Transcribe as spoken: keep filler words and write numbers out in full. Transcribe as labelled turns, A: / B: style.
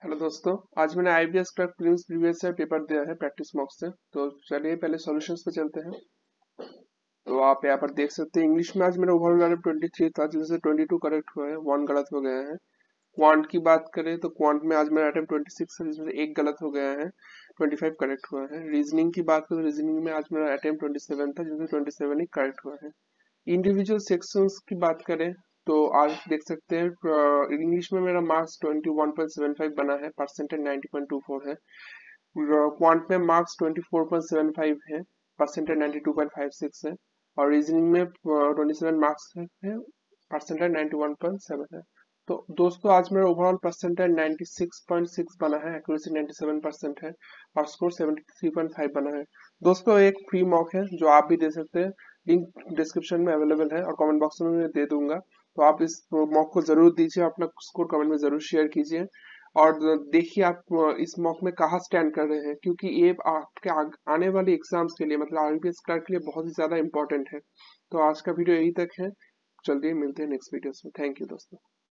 A: Hello दोस्तों, आज मैंने IBS clerk prelims previous year paper दिया है प्रैक्टिस मॉक से। तो चलिए पहले सॉल्यूशंस पे चलते हैं। तो आप यहाँ पर देख सकते हैं इंग्लिश में आज मेरा ओवरऑल अटेम्प्ट ट्वेंटी थ्री था, जिससे ट्वेंटी टू करेक्ट हुए हैं, वन गलत हो गया है। क्वांट की बात करें तो क्वांट में आज मेरा अटेम्प्ट ट्वेंटी सिक्स है, जिसमें से एक गलत हो गया है, ट्वेंटी फाइव करेक्ट हुआ है। रीजनिंग की बात करें तो रीजनिंग में आज मेरा अटेम्प्ट ट्वेंटी सेवन था, जिसमें ट्वेंटी सेवन ही करेक्ट हुआ है। इंडिविजुअल सेक्शंस की बात करें तो आज देख सकते हैं इंग्लिश में मेरा marks twenty one point seven five बना है, percentage ninety point two four है। क्वांट में marks twenty four point seven five है, percentage ninety two point five six है। और रीजनिंग में ट्वेंटी सेवन मार्क्स है, percentage ninety one point seven है। तो दोस्तों आज मेरा overall percentage ninety six point six बना है, एक्यूरेसी नाइंटी सेवन परसेंट है और score seventy three point five बना है। दोस्तों एक फ्री मॉक है जो आप भी दे सकते हैं, लिंक डिस्क्रिप्शन में अवेलेबल है और कमेंट बॉक्स में मैं दे दूंगा। तो आप इस मॉक को जरूर दीजिए, अपना स्कोर कमेंट में जरूर शेयर कीजिए और देखिए आप इस मॉक में कहाँ स्टैंड कर रहे हैं, क्योंकि ये आपके आने वाले एग्जाम्स के लिए मतलब आईबीएस क्लर्क के लिए बहुत ही ज्यादा इंपॉर्टेंट है। तो आज का वीडियो यही तक है, जल्दी मिलते हैं नेक्स्ट वीडियोस में। थैंक यू दोस्तों।